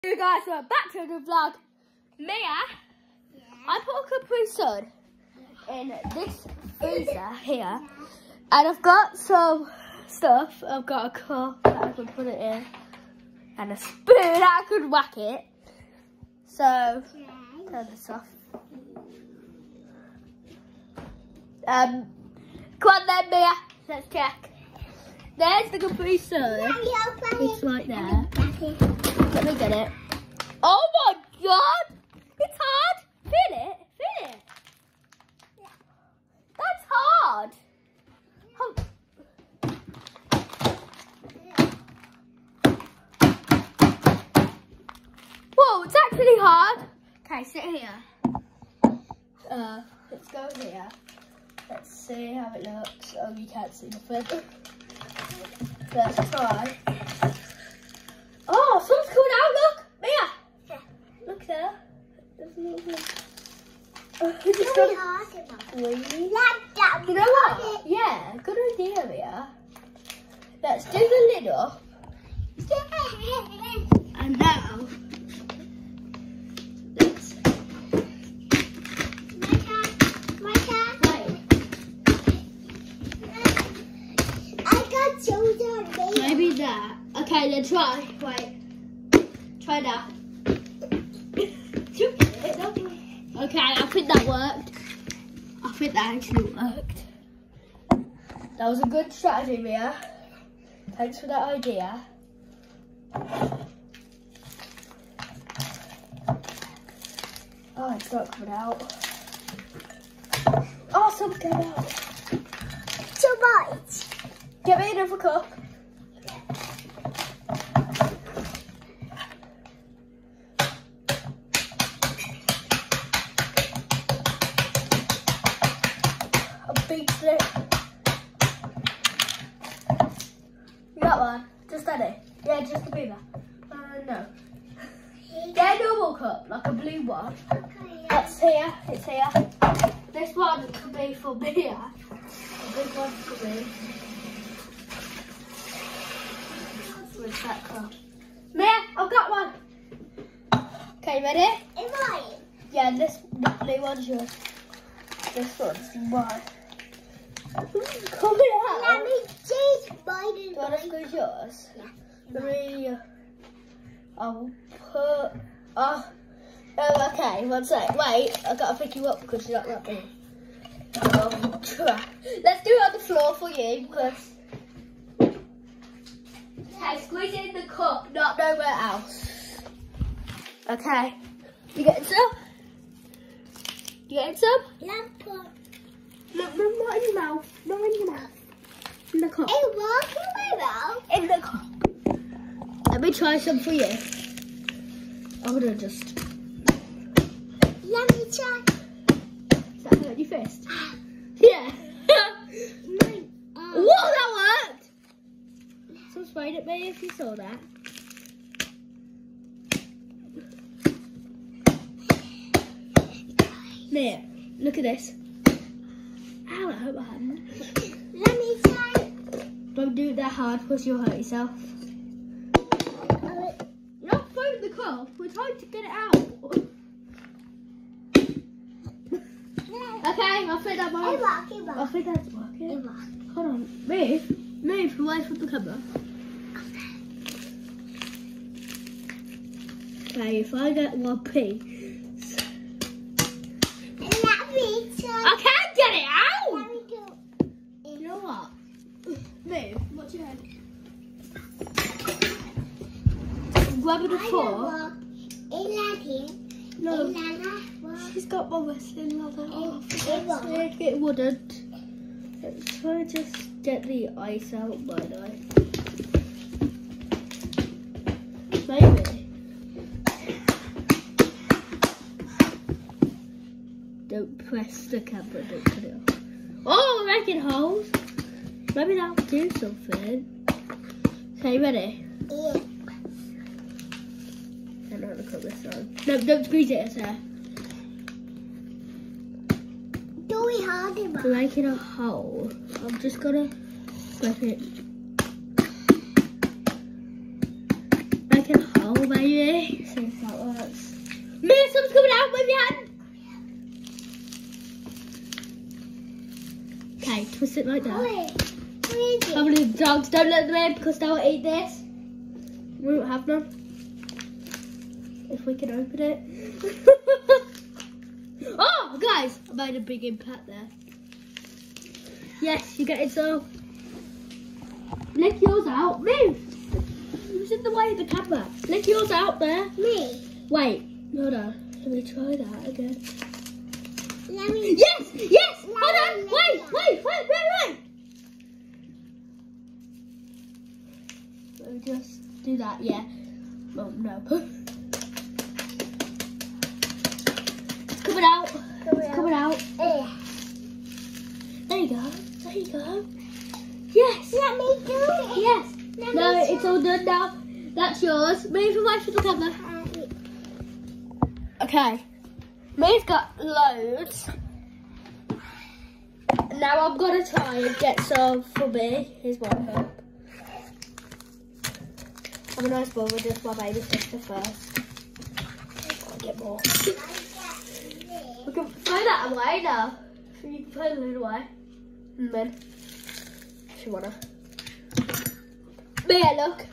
You guys, we're back to the vlog. Mia, I put a Capri Sun in this freezer here, and I've got some stuff. I've got a cup that I can put it in, and a spoon that I could whack it. So, turn this off. Come on then, Mia, let's check. There's the Capri Sun. It's right there. Let me get it. Oh my god! It's hard! Feel it! Feel it! That's hard! Whoa, it's actually hard! Okay, sit here. Let's go here. Let's see how it looks. Oh, you can't see the feather. Let's try. Oh, sun's coming out, look! Mia! Yeah. Look there. There's a little bit. It's really hard. You know what? Yeah, good idea, Mia. Let's do the lid up. And now, let's... My turn. Wait. I got children. Maybe that. Okay, then try. Wait. Try that. Okay, I think that worked. I think that actually worked. That was a good strategy, Mia. Thanks for that idea. Oh, it's not coming out. Oh, something came out. Too much. Get me another cup. Big slip. You got one? Just Daddy? Yeah, just the beaver. No. Get a normal cup, like a blue one. Okay, yeah. That's here. It's here. This one could be for beer. A big one could be. Where's that cup? Mia, I've got one. Okay, ready? It's mine. Yeah, this blue one's yours. This one's mine. Coming out. Let me change mine. Do you want to squeeze yours? Yeah. I'll put. Oh, okay. One sec. Wait, I've got to pick you up because you're not that big. Let's do it on the floor for you because. Okay, squeeze it in the cup, not nowhere else. Okay. You getting some? You getting some? Yeah. Look, not in your mouth. Not in your mouth. In the cup. In my mouth? In the cup. Let me try some for you. I'm gonna just... Let me try. Does that hurt your fist? Yeah. Whoa, that worked! So sprayed at me if you saw that. Mia, look at this. Ow, I hurt my hand. Let me try. Don't do it that hard because you'll hurt yourself. You're not throwing the cup. We're trying to get it out. Okay, I think that might. I think that's working. Hold on. Move away from the camera. Okay, if I get one piece. I can't get it out! Let me do. You know what? Move. Watch your head. Grab the fork. No. She's got my wrestling leather off. It wouldn't. Let's try to just get the ice out by the way. Maybe. Don't press the camera, don't put it on. Oh, I'm making holes. Maybe that'll do something. Okay, ready? Yeah. I don't want to cut this on. No, don't squeeze it, sir. Do we hard enough? We're making a hole. I'm just gonna press it. Make a hole, baby. see if that works. Mia, something's coming out with your hand. Okay, twist it like that. How many dogs? Don't let them in because they'll eat this. We won't have none. If we can open it. Oh, guys, I made a big impact there. Yes, you get it so. Lick yours out. Move. Who's in the way of the camera? Lick yours out there. Me. Wait. Hold on. Let me try that again. Yes! Yes! Hold on! Wait! Let me just do that, yeah. Oh, no. It's coming out. It's coming out. There you go. There you go. Yes! Let me do it. Yes. No, it's all done now. That's yours. Move away from the camera. Okay. May's got loads. Now I'm gonna try and get some for me. Here's one cup. I'm a nice boy with just my baby sister first. I'll get more. We can throw that away now. You can throw it away. And then, if you wanna. There, look.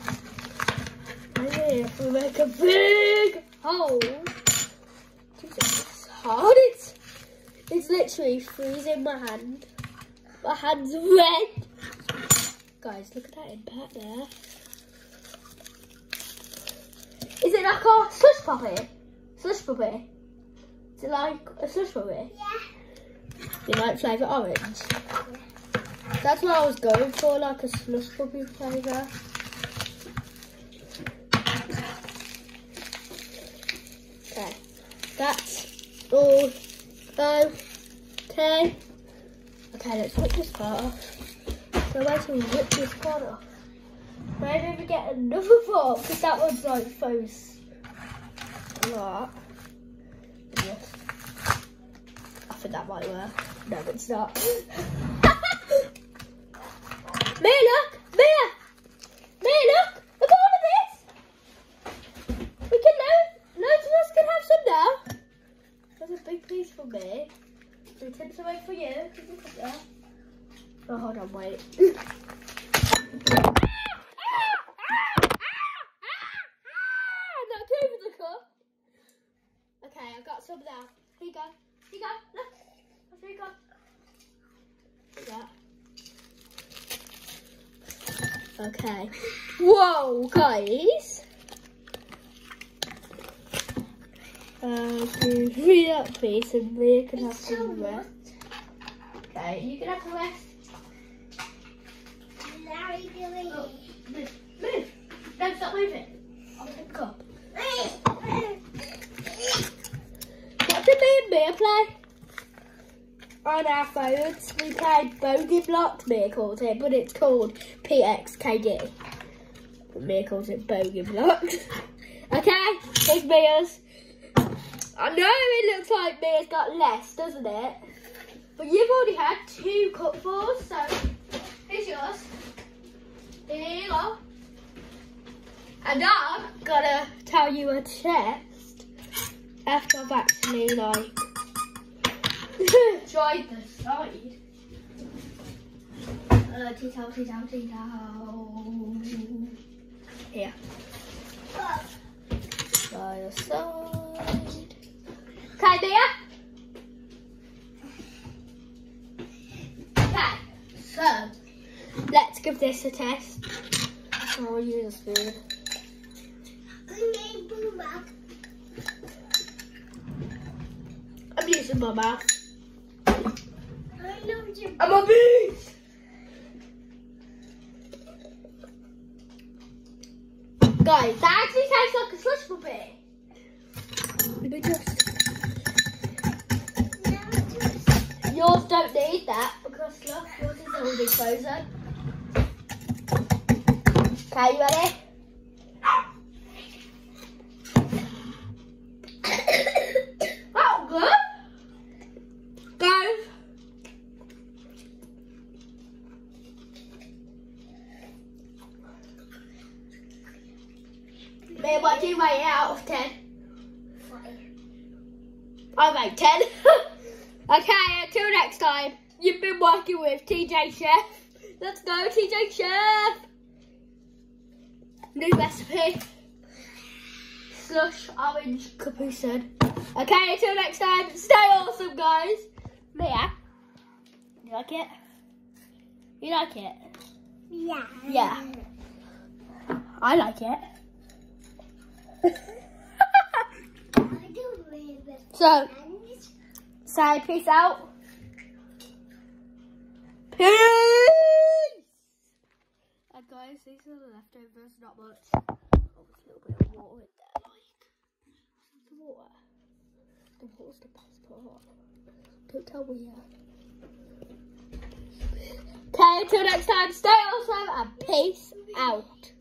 Maybe if we make a big hole. It's hard. It's literally freezing my hand. My hand's red. Guys, look at that impact there. Is it like a slush puppy? Slush puppy? Is it like a slush puppy? Yeah. You like flavour orange? Yeah. That's what I was going for, like a slush puppy flavour. Okay, that's all okay. Okay, let's rip this part off. So wait till we rip this part off. Maybe we get another fork because that one's like froze a lot. Yes. I think that might work. No, it's not. Mia, look! Mia! Mia, look! Look at all of this! We can loads of us can have some now. There's a big piece for me. 3 tips away for you. Can you put that? Oh, hold on, wait. Okay, I've got some now. Here you go. Here you go. Look. Here you go. Yeah. Okay. Whoa, guys. Give me that piece and Mia can have some rest. Okay, you can have the rest. Oh, move. Move. No, stop moving. I'll pick the cup. What did me and Mia play? On our phones, we played Bogey Blocked, Mia called it, but it's called PXKD. Mia calls it Bogey Blocked. Okay, here's Mia's. I know it looks like Mia's got less, doesn't it? But you've already had 2 cupfuls, so here's yours. Here you go. And I'm gonna tell you a test after I've actually like tried the side. Tea towel. Here. By the side. Okay, Mia? Okay, so let's give this a test. So I'll use a spoon. I'm using my mouth. I'm a beast! Guys, that actually tastes like a slush puppy. Let me just... Yours don't need that because look, yours is already frozen. Okay, you ready? Oh, good. Guys. Babe, what do you weigh it out of 10? 5. I made 10. Okay, until next time, you've been working with TJ Chef. Let's go, TJ Chef. New recipe. Slush orange Capri said. Okay, until next time, stay awesome, guys. Mia, you like it? You like it? Yeah. Yeah. I like it. So, say peace out. Peace! And guys, these are the leftovers, not much. Oh, there's a little bit of water in there, like. The water. The water's the best part. Don't tell me yet. Okay, until next time, stay awesome and peace out.